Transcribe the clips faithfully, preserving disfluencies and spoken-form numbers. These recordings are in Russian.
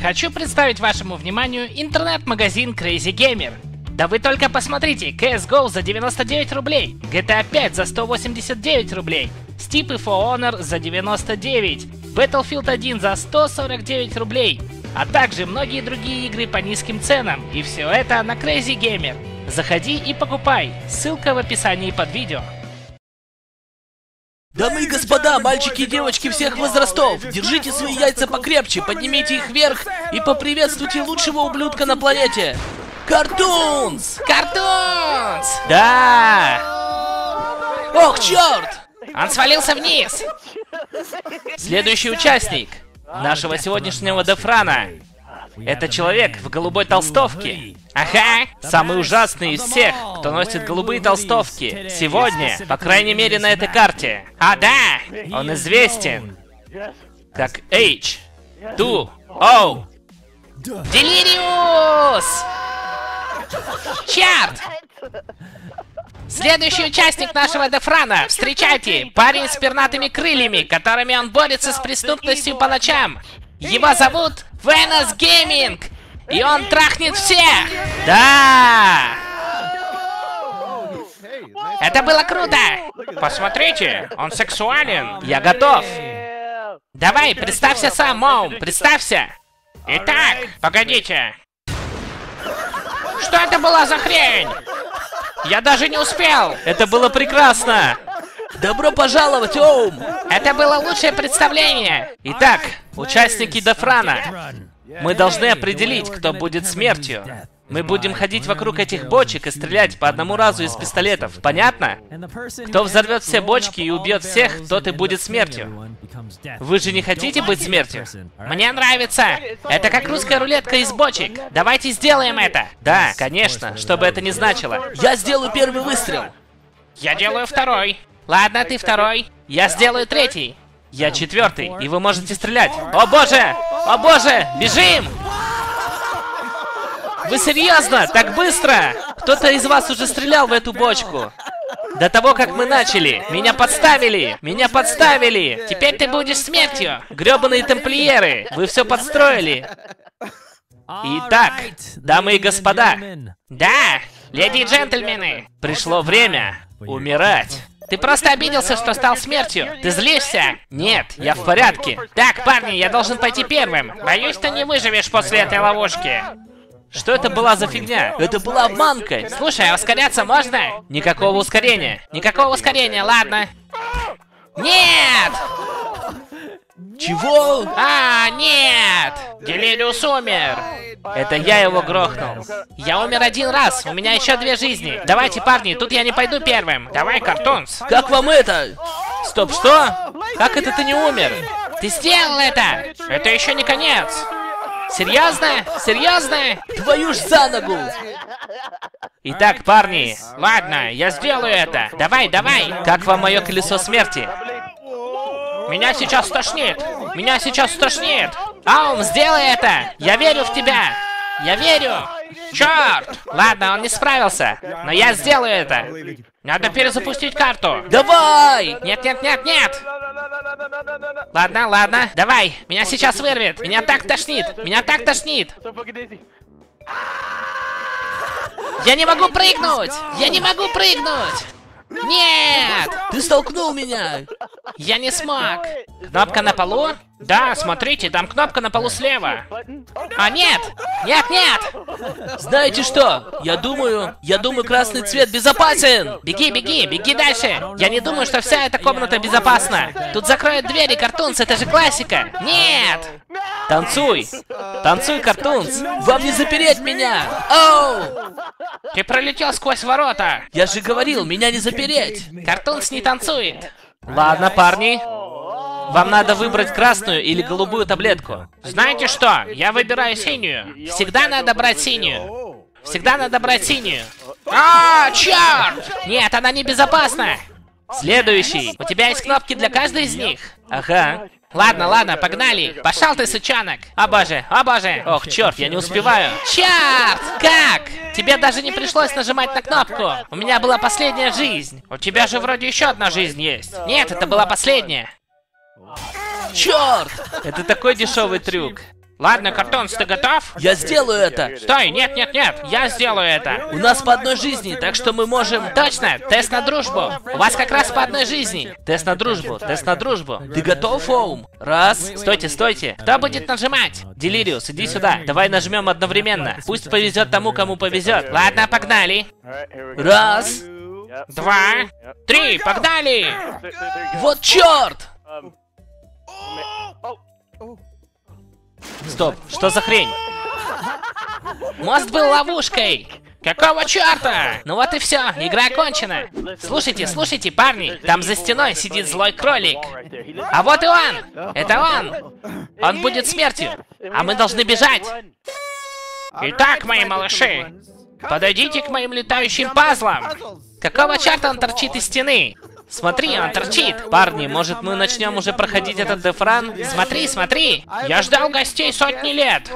Хочу представить вашему вниманию интернет-магазин Crazy Gamer. Да вы только посмотрите, си эс го за девяносто девять рублей, джи ти эй пять за сто восемьдесят девять рублей, Steep и For Honor за девяносто девять, Battlefield один за сто сорок девять рублей, а также многие другие игры по низким ценам. И все это на Crazy Gamer. Заходи и покупай, ссылка в описании под видео. Дамы и господа, мальчики и девочки всех возрастов, держите свои яйца покрепче, поднимите их вверх и поприветствуйте лучшего ублюдка на планете. Картунс! Картунс! Да! Ох, черт! Он свалился вниз! Следующий участник нашего сегодняшнего Дефрана. Это человек в голубой толстовке. Ага! Самый ужасный из всех, кто носит голубые толстовки. Сегодня, по крайней мере, на этой карте. А, да! Он известен как H два O. Делириус! Черт! Следующий участник нашего Дефрана. Встречайте! Парень с пернатыми крыльями, которыми он борется с преступностью по ночам. Его зовут Venus Gaming. И он трахнет всех! Да! Это было круто! Посмотрите, он сексуален. Я готов. Давай, представься сам, Моум, представься. Итак, погодите. Что это была за хрень? Я даже не успел. Это было прекрасно. Добро пожаловать, Оум. Это было лучшее представление. Итак, участники Дефрана. Мы должны определить, кто будет смертью. Мы будем ходить вокруг этих бочек и стрелять по одному разу из пистолетов. Понятно? Кто взорвет все бочки и убьет всех, тот и будет смертью. Вы же не хотите быть смертью? Мне нравится. Это как русская рулетка из бочек. Давайте сделаем это. Да, конечно, что бы это ни значило. Я сделаю первый выстрел. Я делаю второй. Ладно, ты второй. Я сделаю третий. Я четвертый, и вы можете стрелять. О боже! О боже! Бежим! Вы серьезно? Так быстро? Кто-то из вас уже стрелял в эту бочку. До того, как мы начали. Меня подставили! Меня подставили! Теперь ты будешь смертью. Гребаные тамплиеры! Вы все подстроили. Итак, дамы и господа. Да, леди и джентльмены. Пришло время умирать. Ты просто обиделся, что стал смертью. Ты злишься? Нет, я в порядке. Так, парни, я должен пойти первым. Боюсь, ты не выживешь после этой ловушки. Что это была за фигня? Это была обманка. Слушай, а ускоряться можно? Никакого ускорения. Никакого ускорения, ладно. Нет! Чего? А, нет! Делириус умер. Это я его грохнул. Я умер один раз, у меня еще две жизни. Давайте, парни, тут я не пойду первым. Давай, Картунс. Как вам это? Стоп, что? Как это ты не умер? Ты сделал это! Это еще не конец. Серьезно? Серьезно? Твою ж за ногу! Итак, парни. Ладно, я сделаю это. Давай, давай. Как вам мое колесо смерти? Меня сейчас стошнит. Меня сейчас стошнит. Аум, сделай это. Я верю в тебя. Я верю. Черт! Ладно, он не справился. Но я сделаю это. Надо перезапустить карту. Давай! Нет, нет, нет, нет. Ладно, ладно. Давай. Меня сейчас вырвет. Меня так тошнит. Меня так тошнит. Я не могу прыгнуть. Я не могу прыгнуть. Нет! Ты столкнул меня! Я не смог! Кнопка на полу? Да, смотрите, там кнопка на полу слева. А, нет! Нет, нет! Знаете что? Я думаю, я думаю, красный цвет безопасен! Беги, беги, беги дальше! Я не думаю, что вся эта комната безопасна. Тут закроют двери, Картунс, это же классика! Нет! Танцуй! Танцуй, Картунс! Вам не запереть меня! Оу! Ты пролетел сквозь ворота! Я же говорил, меня не запереть! Картунс не танцует! Ладно, парни. Вам надо выбрать красную или голубую таблетку. Знаете что? Я выбираю синюю. Всегда надо брать синюю. Всегда надо брать синюю. А, черт! Нет, она небезопасна. Следующий. У тебя есть кнопки для каждой из них? Ага. Ладно, ладно, погнали. Пошел ты, сучонок. О боже, о боже. Ох, черт, я не успеваю. Черт! Как? Тебе даже не пришлось нажимать на кнопку. У меня была последняя жизнь. У тебя же вроде еще одна жизнь есть. Нет, это была последняя. Черт! Это такой дешевый трюк. Ладно, Картунс, ты готов? Я сделаю это. Стой, нет, нет, нет, я сделаю это. У нас по одной жизни, так что мы можем... Точно, тест на дружбу. У вас как раз по одной жизни. Тест на дружбу, тест на дружбу. Ты готов, Оум? Раз. Стойте, стойте. Кто будет нажимать? Делириус, иди сюда. Давай нажмем одновременно. Пусть повезет тому, кому повезет. Ладно, погнали. Раз. Два. Три, погнали. Вот черт! Стоп, что за хрень? Мост был ловушкой. Какого черта? Ну вот и все, игра окончена. Слушайте, слушайте, парни, там за стеной сидит злой кролик. А вот и он! Это он! Он будет смертью, а мы должны бежать. Итак, мои малыши, подойдите к моим летающим пазлам. Какого черта он торчит из стены? Смотри, он торчит. Парни, может мы начнем уже проходить этот дефран? Смотри, смотри. Я ждал гостей сотни лет.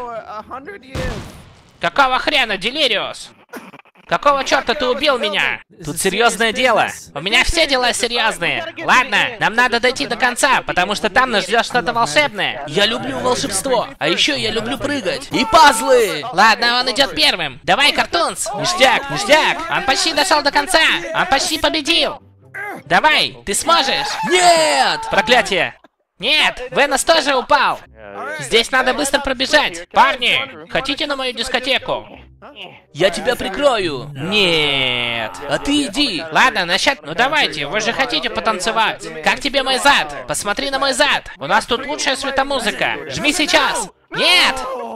Какого хрена, Делириус? Какого черта ты убил меня? Тут серьезное дело. У меня все дела серьезные. Ладно, нам надо дойти до конца, потому что там нас ждет что-то волшебное. Я люблю волшебство, а еще я люблю прыгать. И пазлы! Ладно, он идет первым. Давай, Картунс. Ништяк, ништяк. Он почти дошел до конца. Он почти победил. Давай, ты сможешь. Нет! Проклятие! Нет, Венос тоже упал. Здесь надо быстро пробежать. Парни, хотите на мою дискотеку? Я тебя прикрою. Нет. А ты иди. Ладно, насчет... Ну давайте, вы же хотите потанцевать. Как тебе мой зад? Посмотри на мой зад. У нас тут лучшая светомузыка. Жми сейчас. Нет!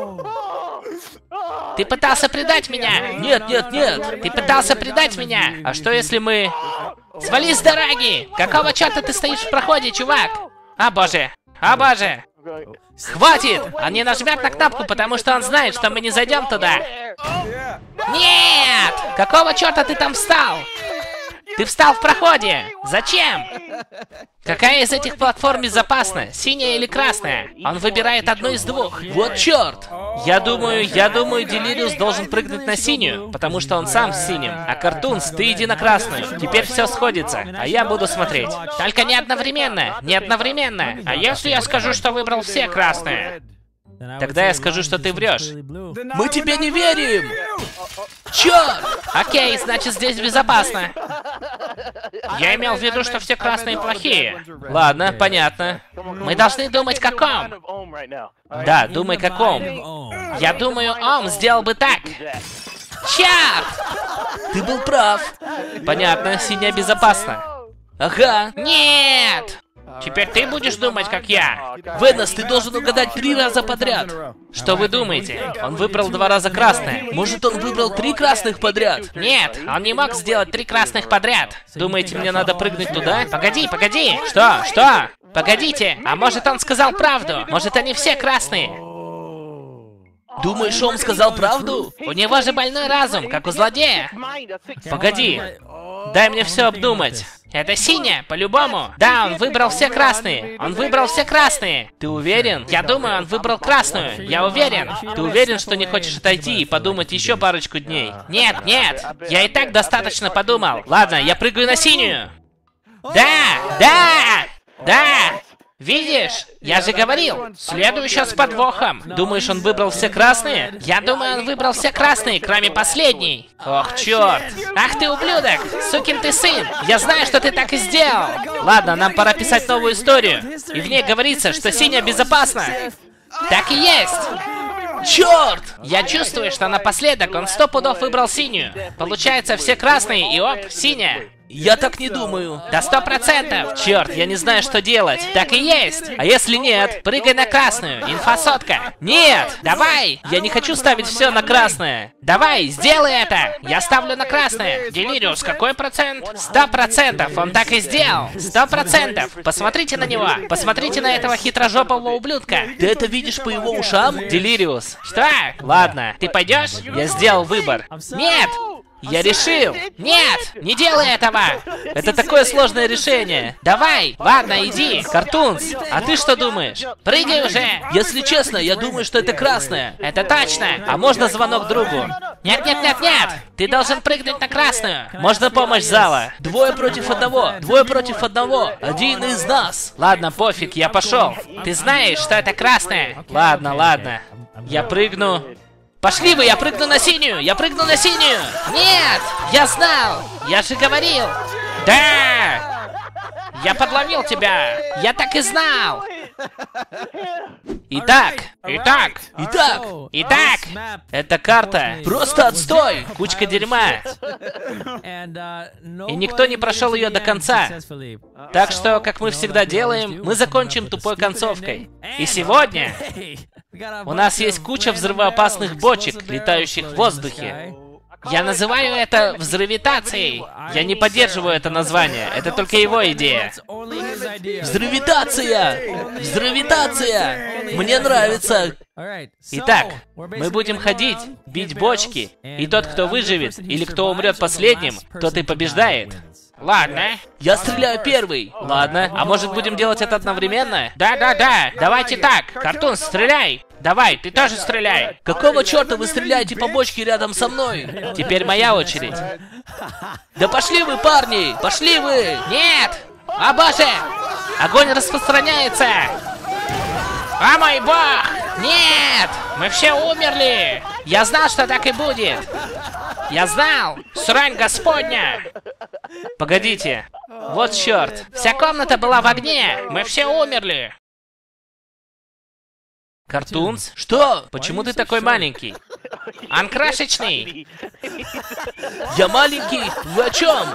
Ты пытался предать меня. Нет, нет, нет. Ты пытался предать меня. А что если мы... Свали с дороги! Какого черта ты стоишь в проходе, чувак? О боже! О боже! Хватит! Он не нажмет на кнопку, потому что он знает, что мы не зайдем туда. Нет! Какого черта ты там встал? Ты встал в проходе! Зачем? Какая из этих платформ безопасна? Синяя или красная? Он выбирает одну из двух. Вот черт! Я думаю, я думаю, Делириус должен прыгнуть на синюю, потому что он сам с синим. А Картунс, ты иди на красную. Теперь все сходится, а я буду смотреть. Только не одновременно, не одновременно. А если я скажу, что выбрал все красные? Тогда я скажу, что ты врешь. Мы тебе не верим! Черт! Окей, значит здесь безопасно. Я имел в виду, что все красные плохие. Ладно, понятно. Мы должны думать каком. Да, думай каком. Я думаю, Ом сделал бы так. Черт! Ты был прав. Понятно, синяя безопасна. Ага. Нет! Теперь ты будешь думать, как я. Венос, ты должен угадать три раза подряд. Что вы думаете? Он выбрал два раза красное. Может, он выбрал три красных подряд? Нет, он не мог сделать три красных подряд. Думаете, мне надо прыгнуть туда? Погоди, погоди. Что? Что? Погодите. А может, он сказал правду? Может, они все красные? Думаешь, он сказал правду? У него же больной разум, как у злодея. Погоди. Дай мне все обдумать. Это синяя, по-любому. Да, он выбрал все красные. Он выбрал все красные. Ты уверен? Я думаю, он выбрал красную. Я уверен. Ты уверен, что не хочешь отойти и подумать еще парочку дней? Нет, нет. Я и так достаточно подумал. Ладно, я прыгаю на синюю. Да, да, да. Видишь? Я же говорил. Следующая с подвохом. Думаешь, он выбрал все красные? Я думаю, он выбрал все красные, кроме последней. Ох, черт. Ах ты ублюдок! Сукин ты сын! Я знаю, что ты так и сделал! Ладно, нам пора писать новую историю. И в ней говорится, что синяя безопасна. Так и есть! Черт! Я чувствую, что напоследок он сто пудов выбрал синюю. Получается, все красные и оп, синяя. Я так не думаю. Да сто процентов! Черт, я не знаю, что делать. Так и есть! А если нет? Прыгай на красную, инфосотка! Нет! Давай! Я не хочу ставить все на красное. Давай, сделай это! Я ставлю на красное. Делириус, какой процент? Сто процентов! Он так и сделал! Сто процентов! Посмотрите на него! Посмотрите на этого хитрожопого ублюдка! Ты это видишь по его ушам? Делириус. Что? Ладно. Ты пойдешь? Я сделал выбор. Нет! Я решил! Нет! Не делай этого! Это такое сложное решение. Давай! Ладно, иди! Картунс, а ты что думаешь? Прыгай уже! Если честно, я думаю, что это красное. Это точно! А можно звонок другу? Нет, нет, нет, нет! Ты должен прыгнуть на красную! Можно помощь зала? Двое против одного! Двое против одного! Один из нас! Ладно, пофиг, я пошел. Ты знаешь, что это красная? Ладно, ладно. Я прыгну. Пошли вы, я прыгну на синюю! Я прыгну на синюю! Нет! Я знал! Я же говорил! Да! Я подловил тебя! Я так и знал! Итак, Итак, итак, итак, эта карта просто отстой! Кучка дерьма! И никто не прошел ее до конца. Так что, как мы всегда делаем, мы закончим тупой концовкой. и сегодня У нас есть куча взрывоопасных бочек, летающих в воздухе. я называю это взрывитацией. Я не поддерживаю это название, это только его идея. Взрывитация! Взрывитация! Мне нравится! Итак, мы будем ходить, бить бочки, и тот, кто выживет, или кто умрет последним, тот и побеждает. Ладно. Я стреляю первый! Ладно, а может будем делать это одновременно? Да-да-да, давайте так. Картун, стреляй. Давай, ты тоже стреляй. Какого черта вы стреляете по бочке рядом со мной? Теперь моя очередь. Да пошли вы, парни! Пошли вы! Нет! О боже! Огонь распространяется! А мой бог! Нет! Мы все умерли! Я знал, что так и будет! Я знал! Срань господня! Погодите. Вот черт. Вся комната была в огне! Мы все умерли! Картунс? Что? Почему ты такой маленький? Он крошечный! Я маленький? Вы о чем?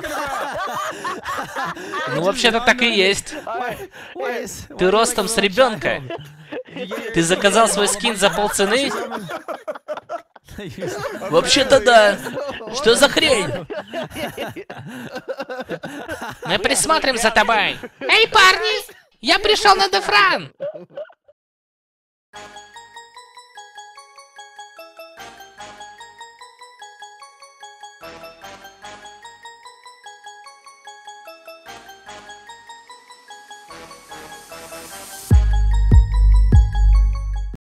Ну, вообще-то так и есть. Ты ростом с ребенка. Ты заказал свой скин за полцены? Вообще-то да. Что за хрень? Мы присмотрим за тобой. Эй, парни! Я пришел на Дефран!